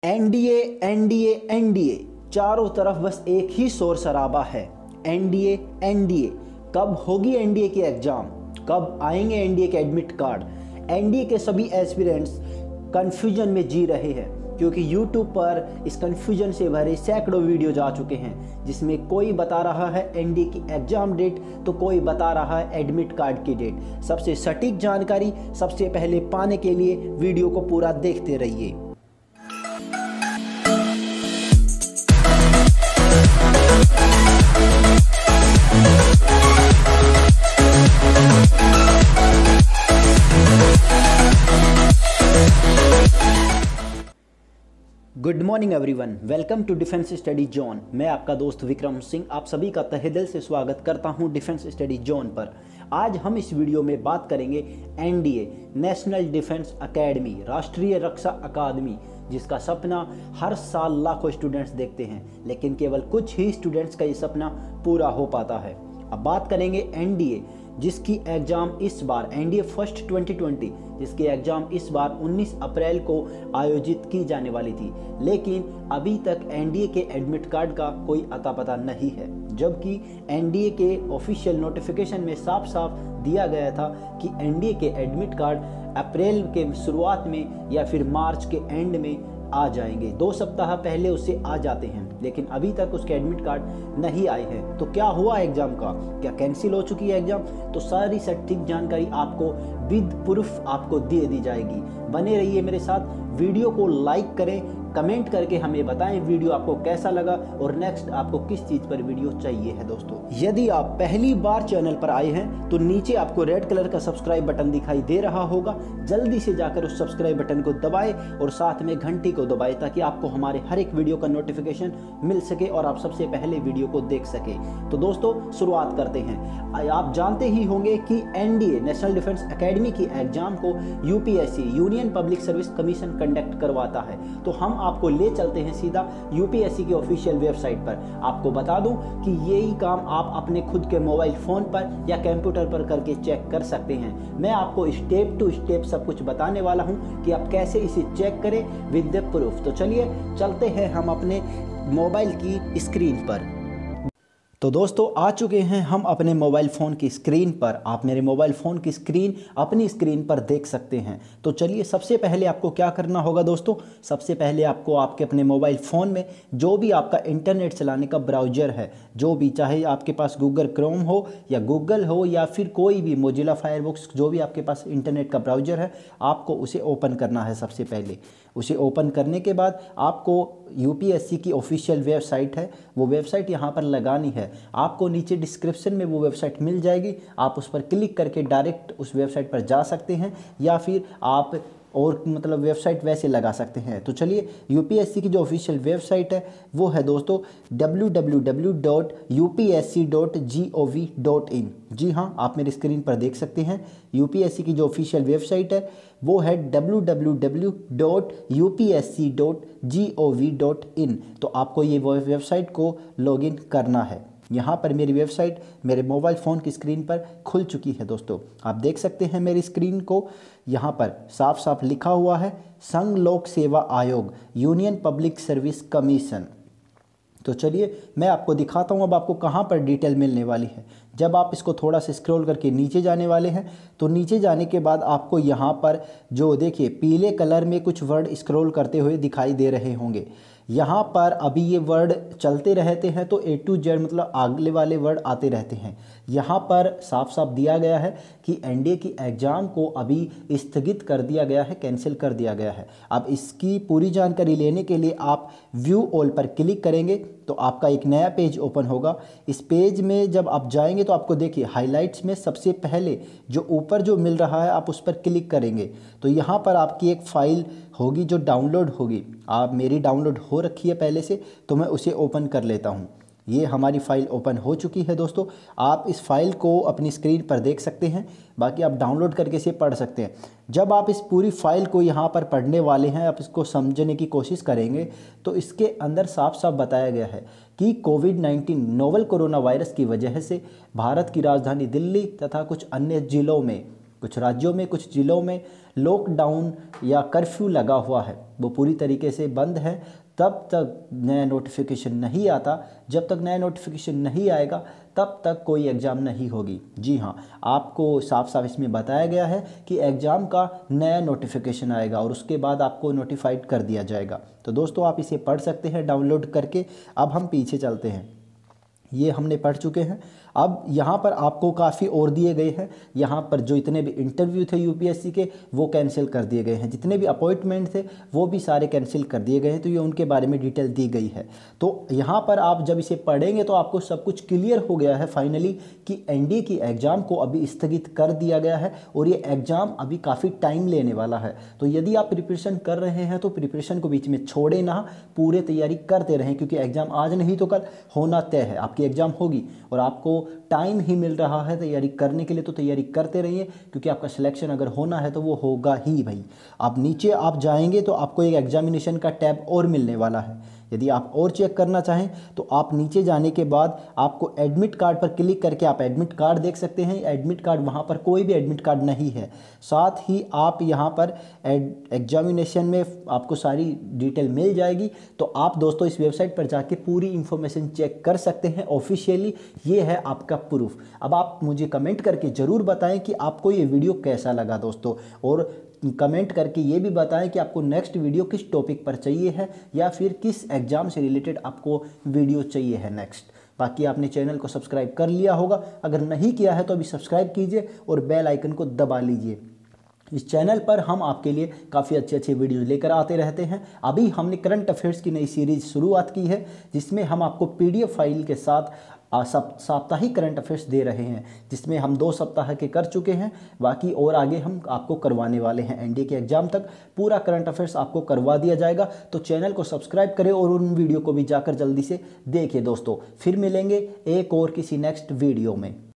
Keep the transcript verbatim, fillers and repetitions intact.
NDA NDA NDA चारों तरफ बस एक ही शोर शराबा है। एनडीए एनडीए कब होगी एनडीए की एग्जाम, कब आएंगे एनडीए के एडमिट कार्ड। एनडीए के सभी एस्पिरेंट्स कंफ्यूजन में जी रहे हैं क्योंकि यूट्यूब पर इस कंफ्यूजन से भरे सैकड़ों वीडियो जा चुके हैं जिसमें कोई बता रहा है एनडीए की एग्जाम डेट तो कोई बता रहा है एडमिट कार्ड की डेट। सबसे सटीक जानकारी सबसे पहले पाने के लिए वीडियो को पूरा देखते रहिए। Good morning everyone, welcome to defence study zone. मैं आपका दोस्त विक्रम सिंह आप सभी का तहे दिल से स्वागत करता हूं डिफेंस स्टडी जोन पर। आज हम इस वीडियो में बात करेंगे एनडीए नेशनल डिफेंस एकेडमी, राष्ट्रीय रक्षा अकादमी, जिसका सपना हर साल लाखों स्टूडेंट्स देखते हैं लेकिन केवल कुछ ही स्टूडेंट्स का ये सपना पूरा हो पाता है। अब बात करेंगे एनडीए जिसकी एग्ज़ाम इस बार एनडीए फर्स्ट दो हज़ार बीस जिसकी एग्ज़ाम इस बार उन्नीस अप्रैल को आयोजित की जाने वाली थी, लेकिन अभी तक एनडीए के एडमिट कार्ड का कोई अता पता नहीं है। जबकि एनडीए के ऑफिशियल नोटिफिकेशन में साफ साफ दिया गया था कि एनडीए के एडमिट कार्ड अप्रैल के शुरुआत में या फिर मार्च के एंड में आ जाएंगे। दो सप्ताह पहले उससे आ जाते हैं लेकिन अभी तक उसके एडमिट कार्ड नहीं आए हैं। तो क्या हुआ एग्जाम का, क्या कैंसिल हो चुकी है एग्जाम? तो सारी सटीक जानकारी आपको विद प्रूफ आपको दे दी जाएगी। बने रहिए मेरे साथ, वीडियो को लाइक करें, कमेंट करके हमें बताएं वीडियो आपको कैसा लगा और नेक्स्ट आपको किस चीज़ पर वीडियो चाहिए है। दोस्तों, यदि आप पहली बार चैनल पर आए हैं तो नीचे आपको रेड कलर का सब्सक्राइब बटन दिखाई दे रहा होगा, जल्दी से जाकर उस सब्सक्राइब बटन को दबाएं और साथ में घंटी को दबाएं ताकि आपको हमारे हर एक वीडियो का नोटिफिकेशन मिल सके और आप सबसे पहले वीडियो को देख सके। तो दोस्तों, शुरुआत करते हैं। आप जानते ही होंगे कि एनडीए नेशनल डिफेंस एकेडमी की एग्जाम को UPSC union public service commission conduct करवाता है। तो हम आपको ले चलते हैं सीधा यूपीएससी के ऑफिशियल वेबसाइट पर। आपको बता दूं कि यही काम आप अपने खुद के मोबाइल फोन पर या कंप्यूटर पर करके चेक कर सकते हैं। मैं आपको स्टेप टू स्टेप सब कुछ बताने वाला हूं कि आप कैसे इसे चेक करें विद द प्रूफ। तो चलिए चलते हैं हम अपने मोबाइल की स्क्रीन पर। तो दोस्तों, आ चुके हैं हम अपने मोबाइल फ़ोन की स्क्रीन पर। आप मेरे मोबाइल फ़ोन की स्क्रीन अपनी स्क्रीन पर देख सकते हैं। तो चलिए, सबसे पहले आपको क्या करना होगा दोस्तों, सबसे पहले आपको आपके अपने मोबाइल फ़ोन में जो भी आपका इंटरनेट चलाने का ब्राउज़र है, जो भी, चाहे आपके पास गूगल क्रोम हो या गूगल हो या फिर कोई भी मोजिला फायरफॉक्स, जो भी आपके पास इंटरनेट का ब्राउज़र है, आपको उसे ओपन करना है। सबसे पहले उसे ओपन करने के बाद आपको यूपीएससी की ऑफिशियल वेबसाइट है, वो वेबसाइट यहाँ पर लगानी है। आपको नीचे डिस्क्रिप्शन में वो वेबसाइट मिल जाएगी, आप उस पर क्लिक करके डायरेक्ट उस वेबसाइट पर जा सकते हैं या फिर आप और मतलब वेबसाइट वैसे लगा सकते हैं। तो चलिए, यूपीएससी की जो ऑफिशियल वेबसाइट है वो है दोस्तों W W W dot U P S C dot G O V dot in. जी हाँ, आप मेरी स्क्रीन पर देख सकते हैं यूपीएससी की जो ऑफिशियल वेबसाइट है वो है W W W dot U P S C dot G O V dot in. तो आपको ये वेबसाइट को लॉगिन करना है। यहाँ पर मेरी वेबसाइट मेरे मोबाइल फ़ोन की स्क्रीन पर खुल चुकी है। दोस्तों, आप देख सकते हैं मेरी स्क्रीन को, यहाँ पर साफ साफ लिखा हुआ है संघ लोक सेवा आयोग, यूनियन पब्लिक सर्विस कमीशन। तो चलिए मैं आपको दिखाता हूँ अब आपको कहाँ पर डिटेल मिलने वाली है। जब आप इसको थोड़ा सा स्क्रॉल करके नीचे जाने वाले हैं तो नीचे जाने के बाद आपको यहाँ पर जो देखिए पीले कलर में कुछ वर्ड स्क्रॉल करते हुए दिखाई दे रहे होंगे। यहाँ पर अभी ये वर्ड चलते रहते हैं तो ए टू जेड मतलब अगले वाले वर्ड आते रहते हैं। यहाँ पर साफ साफ दिया गया है कि एनडीए की एग्ज़ाम को अभी स्थगित कर दिया गया है, कैंसिल कर दिया गया है। अब इसकी पूरी जानकारी लेने के लिए आप व्यू ऑल पर क्लिक करेंगे तो आपका एक नया पेज ओपन होगा। इस पेज में जब आप जाएंगे तो आपको देखिए हाइलाइट्स में सबसे पहले जो ऊपर जो मिल रहा है आप उस पर क्लिक करेंगे तो यहाँ पर आपकी एक फ़ाइल होगी जो डाउनलोड होगी। आप मेरी डाउनलोड हो रखी है पहले से, तो मैं उसे ओपन कर लेता हूँ। ये हमारी फ़ाइल ओपन हो चुकी है दोस्तों। आप इस फाइल को अपनी स्क्रीन पर देख सकते हैं, बाकी आप डाउनलोड करके इसे पढ़ सकते हैं। जब आप इस पूरी फाइल को यहाँ पर पढ़ने वाले हैं, आप इसको समझने की कोशिश करेंगे तो इसके अंदर साफ साफ बताया गया है कि COVID nineteen novel corona virus की वजह से भारत की राजधानी दिल्ली तथा कुछ अन्य ज़िलों में कुछ राज्यों में, कुछ ज़िलों में लॉकडाउन या कर्फ्यू लगा हुआ है, वो पूरी तरीके से बंद है। तब तक नया नोटिफिकेशन नहीं आता, जब तक नया नोटिफिकेशन नहीं आएगा तब तक कोई एग्ज़ाम नहीं होगी। जी हाँ, आपको साफ साफ इसमें बताया गया है कि एग्ज़ाम का नया नोटिफिकेशन आएगा और उसके बाद आपको नोटिफाइड कर दिया जाएगा। तो दोस्तों आप इसे पढ़ सकते हैं डाउनलोड करके। अब हम पीछे चलते हैं, ये हमने पढ़ चुके हैं। अब यहाँ पर आपको काफ़ी और दिए गए हैं। यहाँ पर जो इतने भी इंटरव्यू थे यूपीएससी के वो कैंसिल कर दिए गए हैं, जितने भी अपॉइंटमेंट थे वो भी सारे कैंसिल कर दिए गए हैं। तो ये उनके बारे में डिटेल दी गई है। तो यहाँ पर आप जब इसे पढ़ेंगे तो आपको सब कुछ क्लियर हो गया है फाइनली कि एनडीए की एग्ज़ाम को अभी स्थगित कर दिया गया है और ये एग्ज़ाम अभी काफ़ी टाइम लेने वाला है। तो यदि आप प्रिपरेशन कर रहे हैं तो प्रिपरेशन को बीच में छोड़े ना, पूरे तैयारी करते रहें, क्योंकि एग्ज़ाम आज नहीं तो कल होना तय है। आपकी एग्ज़ाम होगी और आपको टाइम ही मिल रहा है तैयारी करने के लिए, तो तैयारी करते रहिए, क्योंकि आपका सिलेक्शन अगर होना है तो वो होगा ही भाई। आप नीचे आप जाएंगे तो आपको एक एग्जामिनेशन का टैब और मिलने वाला है। यदि आप और चेक करना चाहें तो आप नीचे जाने के बाद आपको एडमिट कार्ड पर क्लिक करके आप एडमिट कार्ड देख सकते हैं। एडमिट कार्ड, वहाँ पर कोई भी एडमिट कार्ड नहीं है। साथ ही आप यहाँ पर एग्जामिनेशन में आपको सारी डिटेल मिल जाएगी। तो आप दोस्तों इस वेबसाइट पर जाके पूरी इन्फॉर्मेशन चेक कर सकते हैं ऑफिशियली। ये है आपका प्रूफ। अब आप मुझे कमेंट करके ज़रूर बताएं कि आपको ये वीडियो कैसा लगा दोस्तों, और कमेंट करके ये भी बताएं कि आपको नेक्स्ट वीडियो किस टॉपिक पर चाहिए है या फिर किस एग्ज़ाम से रिलेटेड आपको वीडियो चाहिए है नेक्स्ट। बाकी आपने चैनल को सब्सक्राइब कर लिया होगा, अगर नहीं किया है तो अभी सब्सक्राइब कीजिए और बेल आइकन को दबा लीजिए। इस चैनल पर हम आपके लिए काफ़ी अच्छे अच्छे वीडियो लेकर आते रहते हैं। अभी हमने करंट अफेयर्स की नई सीरीज शुरुआत की है, जिसमें हम आपको पीडीएफ फाइल के साथ साप्ताहिक करंट अफेयर्स दे रहे हैं, जिसमें हम दो सप्ताह के कर चुके हैं। बाकी और आगे हम आपको करवाने वाले हैं। एनडीए के एग्जाम तक पूरा करंट अफेयर्स आपको करवा दिया जाएगा। तो चैनल को सब्सक्राइब करें और उन वीडियो को भी जाकर जल्दी से देखिए दोस्तों। फिर मिलेंगे एक और किसी नेक्स्ट वीडियो में।